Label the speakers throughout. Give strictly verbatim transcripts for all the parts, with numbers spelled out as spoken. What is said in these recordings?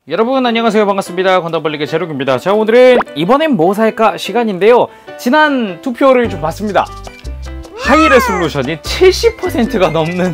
Speaker 1: 여러분 안녕하세요, 반갑습니다. 건담벌리의 제록입니다. 자, 오늘은 이번엔 뭐 살까 시간인데요, 지난 투표를 좀 봤습니다. 하이레솔루션이 칠십 퍼센트가 넘는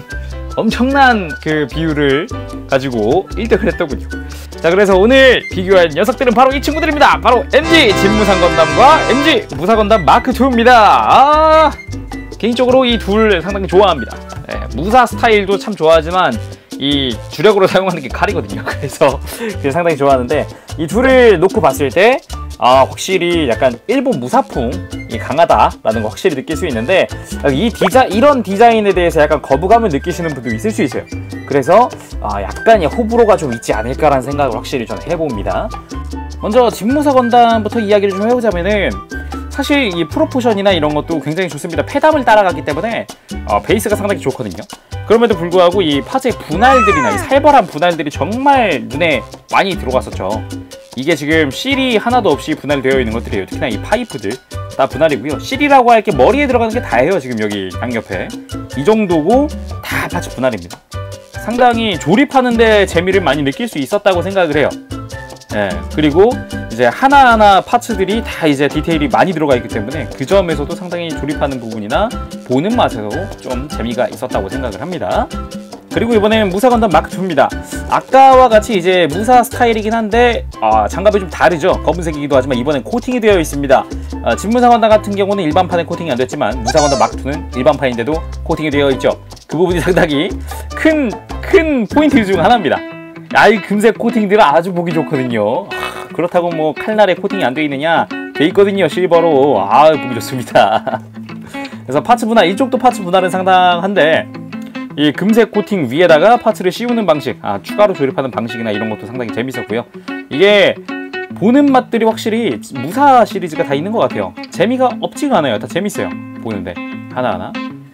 Speaker 1: 엄청난 그 비율을 가지고 일 등을 했더군요. 자, 그래서 오늘 비교할 녀석들은 바로 이 친구들입니다. 바로 엠지 진무상 건담과 엠지 무사 건담 마크 투입니다. 아, 개인적으로 이 둘 상당히 좋아합니다. 네, 무사 스타일도 참 좋아하지만 이 주력으로 사용하는 게 칼이거든요. 그래서 그게 상당히 좋아하는데, 이 둘을 놓고 봤을 때 아, 확실히 약간 일본 무사풍이 강하다라는 거 확실히 느낄 수 있는데, 이 디자 이런 디자인에 대해서 약간 거부감을 느끼시는 분도 있을 수 있어요. 그래서 아, 약간 호불호가 좀 있지 않을까라는 생각을 확실히 저는 해봅니다. 먼저 진무사 건담부터 이야기를 좀 해보자면은, 사실 이 프로포션이나 이런 것도 굉장히 좋습니다. 페담을 따라가기 때문에 어, 베이스가 상당히 좋거든요. 그럼에도 불구하고 이 파츠의 분할들이나 이 살벌한 분할들이 정말 눈에 많이 들어갔었죠. 이게 지금 실이 하나도 없이 분할되어 있는 것들이에요. 특히나 이 파이프들 다 분할이고요. 실이라고 할 게 머리에 들어가는 게 다예요. 지금 여기 양옆에 이 정도고 다 파츠 분할입니다. 상당히 조립하는데 재미를 많이 느낄 수 있었다고 생각을 해요. 예, 그리고 이제 하나하나 파츠들이 다 이제 디테일이 많이 들어가 있기 때문에 그 점에서도 상당히 조립하는 부분이나 보는 맛에서 좀 재미가 있었다고 생각을 합니다. 그리고 이번에는 무사 건담 마크 투입니다. 아까와 같이 이제 무사 스타일이긴 한데 아, 장갑이 좀 다르죠. 검은색이기도 하지만 이번엔 코팅이 되어 있습니다. 아, 진무사 건담 같은 경우는 일반판에 코팅이 안 됐지만 무사 건담 마크 투는 일반판인데도 코팅이 되어 있죠. 그 부분이 상당히 큰, 큰 포인트 중 하나입니다. 아, 이 금색 코팅들은 아주 보기 좋거든요. 아, 그렇다고 뭐 칼날에 코팅이 안 되어 있느냐? 돼 있거든요, 실버로. 아, 보기 좋습니다. 그래서 파츠 분할, 이쪽도 파츠 분할은 상당한데 이 금색 코팅 위에다가 파츠를 씌우는 방식, 아, 추가로 조립하는 방식이나 이런 것도 상당히 재밌었고요. 이게 보는 맛들이 확실히 무사 시리즈가 다 있는 것 같아요. 재미가 없지가 않아요. 다 재밌어요, 보는데 하나하나.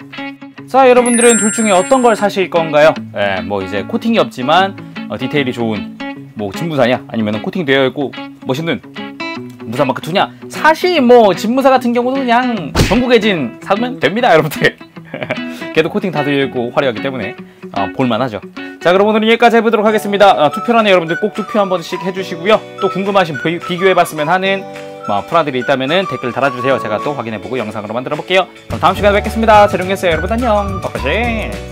Speaker 1: 자, 여러분들은 둘 중에 어떤 걸 사실 건가요? 예, 뭐 이제 코팅이 없지만 어, 디테일이 좋은 뭐 진무사냐, 아니면 코팅 되어 있고 멋있는 무사 마크 투냐? 사실 뭐 진무사 같은 경우는 그냥 전국의 진 사면 됩니다, 여러분들. 걔도 코팅 다 되어 있고 화려하기 때문에 어, 볼만하죠. 자, 그럼 오늘은 여기까지 해보도록 하겠습니다. 어, 투표란에 여러분들 꼭 투표 한 번씩 해주시고요. 또 궁금하신 비, 비교해봤으면 하는 뭐 프라들이 있다면은 댓글 달아주세요. 제가 또 확인해보고 영상으로 만들어 볼게요. 그럼 다음 시간에 뵙겠습니다. 재룡이었어요. 여러분 안녕. 빠빠시.